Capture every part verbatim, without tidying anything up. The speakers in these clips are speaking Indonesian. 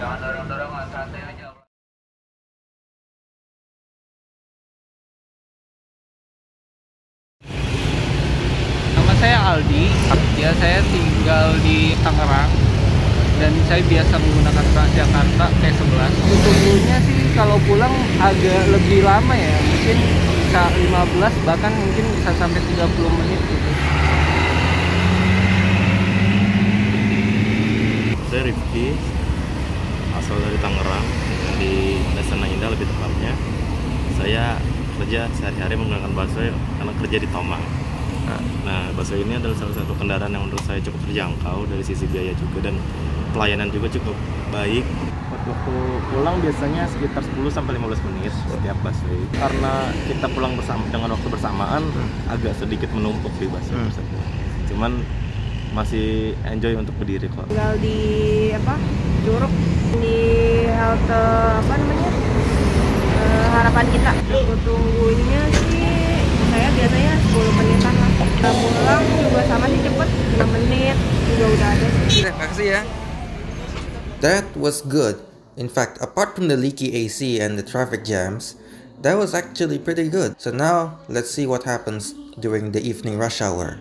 Jangan dorong-dorongan, santai aja. Nama saya Aldi, ya saya tinggal di Tangerang dan saya biasa menggunakan Transjakarta T sebelas. Tunggunya sih kalau pulang agak lebih lama ya, mungkin bisa lima belas bahkan mungkin bisa sampai tiga puluh menit gitu. Saya Rifki, asal dari Tangerang, di Dasana Indah lebih tepatnya. Saya kerja sehari-hari menggunakan busway karena kerja di Tomang. Nah, busway ini adalah salah satu kendaraan yang menurut saya cukup terjangkau dari sisi biaya juga, dan pelayanan juga cukup baik. Waktu pulang biasanya sekitar sepuluh sampai lima belas menit setiap busway. Karena kita pulang bersama dengan waktu bersamaan, agak sedikit menumpuk di busway hmm. tersebut. Cuman masih enjoy untuk berdiri kok. Tinggal di apa? Curug di halte apa namanya? Uh, harapan kita. Aku tunggunya sih saya biasanya sepuluh menitan lah. Kita pulang juga sama sih cepet, enam menit juga udah ada sih. Makasih ya. That was good. In fact, apart from the leaky A C and the traffic jams, that was actually pretty good. So now, let's see what happens during the evening rush hour.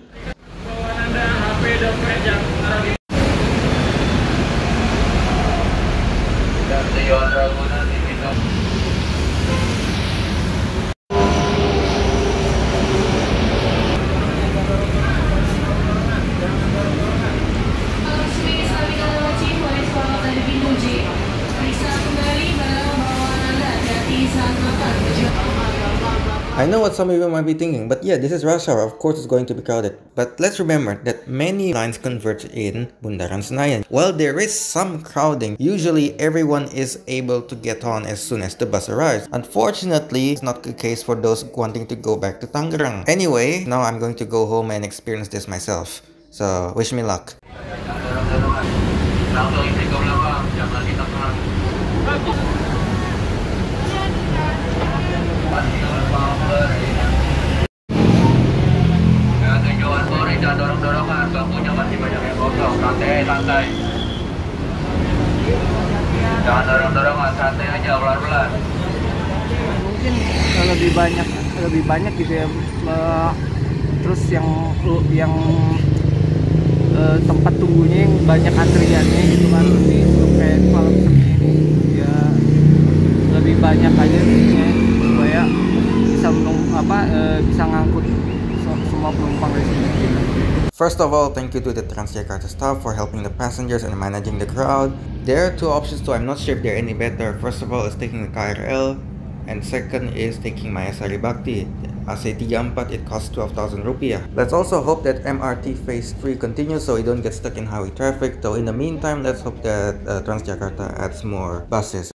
I know what some of you might be thinking, but yeah, this is rush hour, of course it's going to be crowded. But let's remember that many lines converge in Bundaran Senayan. While there is some crowding, usually everyone is able to get on as soon as the bus arrives. Unfortunately, it's not the case for those wanting to go back to Tangerang. Anyway, now I'm going to go home and experience this myself. So, wish me luck. Jangan dorong-dorongan, bangkunya masih banyak yang kosong, santai, santai. Jangan dorong-dorongan, santai aja, pelan-pelan. Mungkin lebih banyak, lebih banyak gitu ya. Uh, terus yang yang uh, tempat tunggunya yang banyak antriannya gitu kan, lebih kayak malam semi ini ya lebih banyak aja sihnya supaya bisa menung apa uh, bisa ngangkut semua penumpang di sini gitu. First of all, thank you to the Transjakarta staff for helping the passengers and managing the crowd. There are two options too, I'm not sure if they're any better. First of all is taking the K R L, and second is taking Maya Saribakti. A C tiga empat, it costs twelve thousand rupiah. Let's also hope that M R T phase three continues so we don't get stuck in highway traffic. So in the meantime, let's hope that uh, Transjakarta adds more buses.